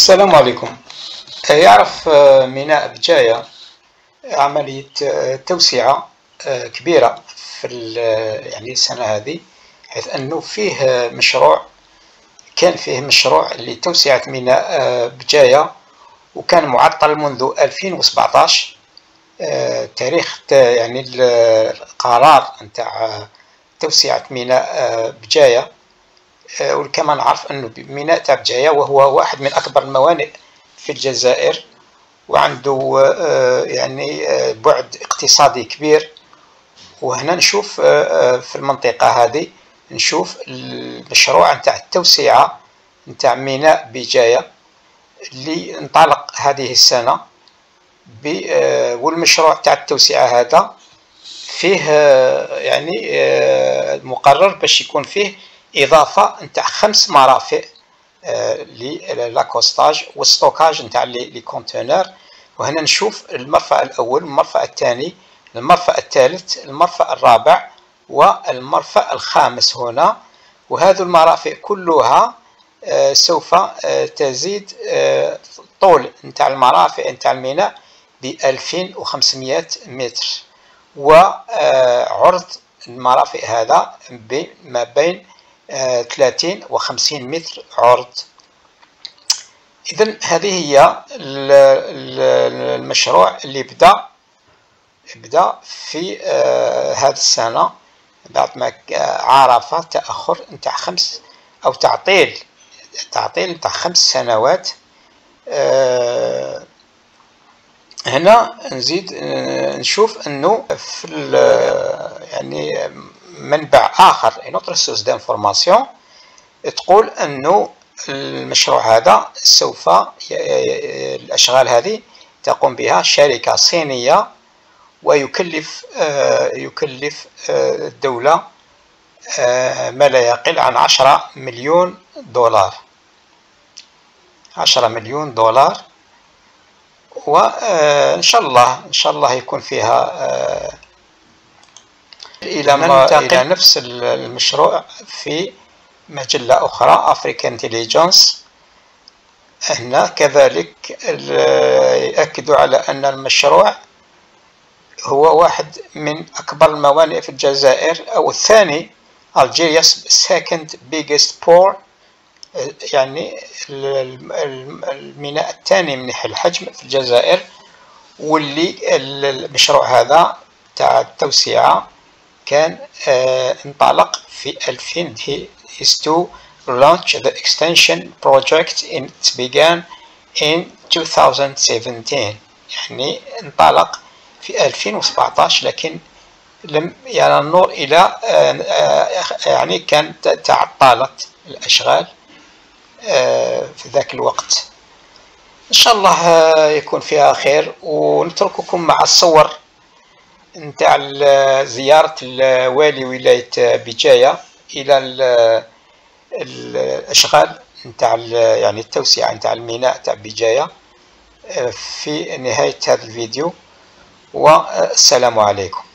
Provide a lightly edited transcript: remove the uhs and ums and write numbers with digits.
السلام عليكم. يعرف ميناء بجاية عملية توسعة كبيرة في يعني السنة هذه، حيث أنه فيه مشروع، كان فيه مشروع لتوسعة ميناء بجاية، وكان معطل منذ 2017. تاريخ يعني القرار نتاع توسعة ميناء بجاية. وكما نعرف أنه ميناء تاع بجاية وهو واحد من أكبر الموانئ في الجزائر، وعنده يعني بعد اقتصادي كبير. وهنا نشوف في المنطقة هذه نشوف المشروع نتاع التوسعة نتاع ميناء بجاية اللي انطلق هذه السنة. والمشروع تاع التوسعة هذا فيه يعني مقرر باش يكون فيه إضافة نتاع 5 مرافق للاكوستاج والستوكاج نتاع لي كونتينر. وهنا نشوف المرفأ الأول، المرفأ الثاني، المرفأ الثالث، المرفأ الرابع، والمرفأ الخامس هنا. وهذه المرافق كلها سوف تزيد طول نتاع المرافق نتاع الميناء ب2500 متر، وعرض المرافق هذا ما بين 30 و50 متر عرض. إذن هذه هي المشروع اللي بدأ في هذه السنة بعد ما عرف تأخر نتاع 5 أو تعطيل نتاع 5 سنوات. هنا نزيد نشوف انه في يعني منبع اخر نوتر سورس دانفورماسيون تقول انه المشروع هذا سوف الاشغال هذه تقوم بها شركة صينية، ويكلف الدولة ما لا يقل عن 10 مليون دولار. 10 مليون دولار. وإن شاء الله يكون فيها إلى نفس المشروع في مجلة أخرى أفريكان انتليجنس. هنا كذلك يؤكدوا على أن المشروع هو واحد من أكبر الموانئ في الجزائر، أو الثاني، Algeria's second biggest port، يعني الميناء الثاني من حيث الحجم في الجزائر. واللي المشروع هذا تاع التوسعة كان انطلق في 2000. He is to launch the extension project it began in 2017. يعني انطلق في 2017، لكن لم يرى النور إلى يعني كانت تعطلت الأشغال في ذاك الوقت. إن شاء الله يكون فيها خير، ونترككم مع الصور نتاع زيارة والي ولاية بجاية إلى الأشغال نتاع يعني التوسعة نتاع الميناء تاع بجاية في نهاية هذا الفيديو. والسلام عليكم.